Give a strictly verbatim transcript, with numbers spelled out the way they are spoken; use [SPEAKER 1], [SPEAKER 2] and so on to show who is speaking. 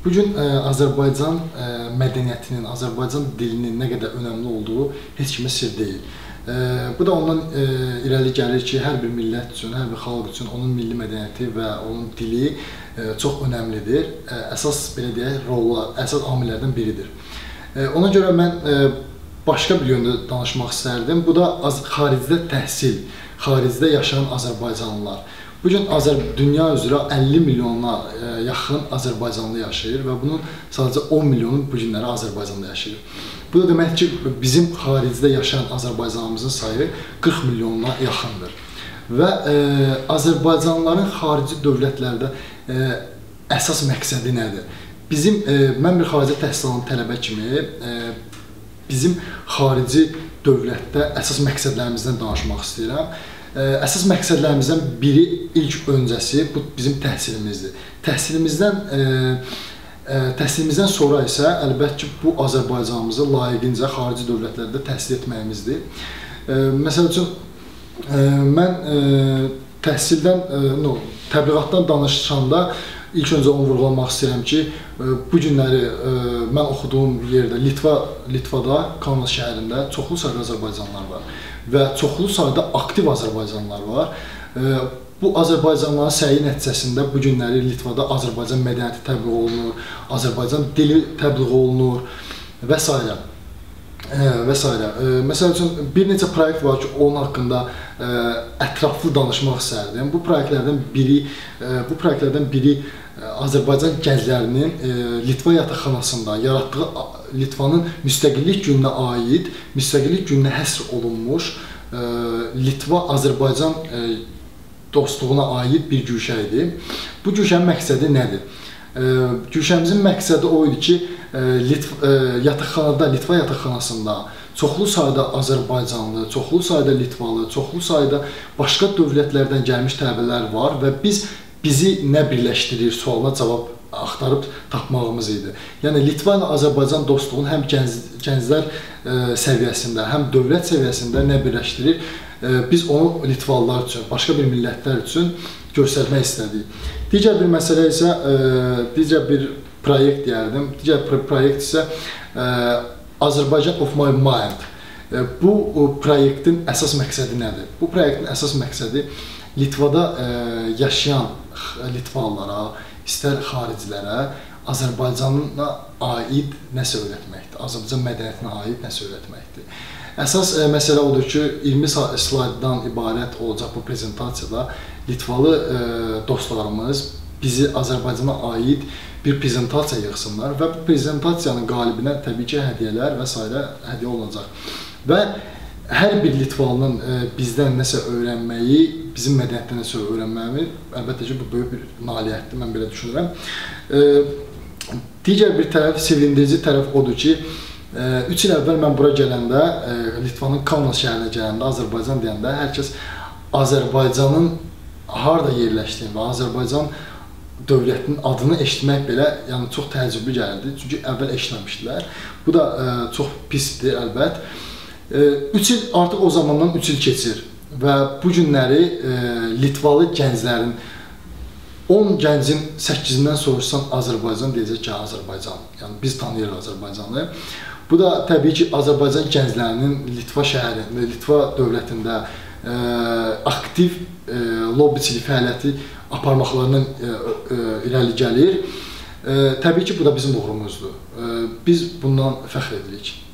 [SPEAKER 1] Bu gün Azərbaycan mədəniyyətinin, Azərbaycan dilinin nə qədər önəmli olduğu heç kimə sir deyil. Bu da ondan irəli gəlir ki, hər bir millət üçün, hər bir xalq üçün onun milli mədəniyyəti və onun dili çox önəmlidir. Əsas, belə deyək, rollar, əsas amillərdən biridir. Ona görə mən başqa bir yöndə danışmaq istərdim. Bu da xaricdə təhsil, xaricdə yaşayan Azərbaycanlılar. Bugün dünya üzrə əlli milyona yaxın Azərbaycanlı yaşayır və bunun sadəcə on milyonu bu günləri Azərbaycanda yaşayır. Bu da demək ki, bizim xaricdə yaşayan Azərbaycanımızın sayı qırx milyonuna yaxındır. Və Azərbaycanlıların xarici dövlətlərdə əsas məqsədi nədir? Bizim, mən bir xarici təhsil alan tələbə kimi bizim xarici dövlətdə əsas məqsədlərimizdən danışmaq istəyirəm. Əsas məqsədlərimizdən biri, ilk öncəsi, bu bizim təhsilimizdir. Təhsilimizdən, təhsilimizdən sonra isə əlbəttə ki, bu Azərbaycanımızı layiqincə xarici dövlətlərdə təhsil etməyimizdir. Məsəl üçün, mən təhsildən, no, təbliğatdan danışanda ilk öncə onu vurğulamaq istəyirəm ki, bu günləri mən oxuduğum yerdə, Litva, Litvada, Kaunas şəhərində çoxlu sayda Azərbaycanlılar var və çoxlu sayda aktiv Azərbaycanlılar var. Bu Azərbaycanlıların səyi nəticəsində bu günləri Litvada Azərbaycan mədəniyyəti təbliğ olunur, Azərbaycan dili təbliğ olunur və s. və s. Məsəl üçün, bir neçə proyekt var ki, onun haqqında ətraflı danışmaq istərdim. Bu proyektlərdən biri, bu proyektlərdən biri Azərbaycan gənclərinin Litva yataqxanasında yaratdığı Litvanın müstəqillik gününə aid, müstəqillik gününə həsr olunmuş Litva-Azərbaycan dostluğuna aid bir güşə idi. Bu güşənin məqsədi nədir? Güşəmizin məqsədi o idi ki, yataqxanada, Litva yataqxanasında çoxlu sayda Azərbaycanlı, çoxlu sayda Litvalı, çoxlu sayda başqa dövlətlərdən gəlmiş tələbələr var və biz bizi nə birləşdirir sualına cavab axtarıb tapmağımız idi. Yəni, Litva ilə Azərbaycan dostluğun həm gənclər səviyyəsində, həm dövlət səviyyəsində nə birləşdirir, biz onu Litvalılar üçün, başqa bir millətlər üçün göstərmək istədik. Digər bir məsələ isə, digər bir proyekt deyərdim, digər proyekt isə Azərbaycan of my mind. Bu proyektin əsas məqsədi nədir? Bu proyektin əsas məqsədi Litvada yaşayan Litvalılara, istər xaricilərə Azərbaycana aid nəsə öyrətməkdir, Azərbaycan mədəniyyətinə aid nəsə öyrətməkdir. Əsas məsələ odur ki, iyirmi slayddan ibarət olacaq bu prezentasiyada Litvalı dostlarımız bizi Azərbaycana aid bir prezentasiya yığsınlar və bu prezentasiyanın qalibinə təbii ki, hədiyyələr və s. hədiyyə olunacaq. Və hər bir Litvalının bizdən nəsə öyrənməyi, bizim mədəniyyətdən nəsə öyrənməyi, əlbəttə ki, bu böyük bir nailiyyətdir, mən belə düşünürəm. Digər bir tərəf, sevindirici tərəf odur ki, üç il əvvəl mən bura gələndə, Litvanın Kaunas şəhərinə gələndə, Azərbaycan deyəndə, hər kəs Azərbaycanın harada yerləşdiyini və Azərbaycan dövlətinin adını eşitmək belə çox təəccüblü gəlirdi, çünki əvvəl eşitməmişdilər. Bu da çox pisdir, əlbət. üç il, artıq o zamandan üç il keçir və bu günləri Litvalı gənclərin, on gəncin səkkizindən soruşsan Azərbaycan deyəcək ki, Azərbaycan. Yəni, biz tanıyırıq Azərbaycanı. Bu da təbii ki, Azərbaycan gənclərinin Litva şəhərində, Litva dövlətində aktiv lobbiçilik fəaliyyəti aparmaqlarından irəli gəlir. Təbii ki, bu da bizim uğurumuzdur. Biz bundan fəxr edirik.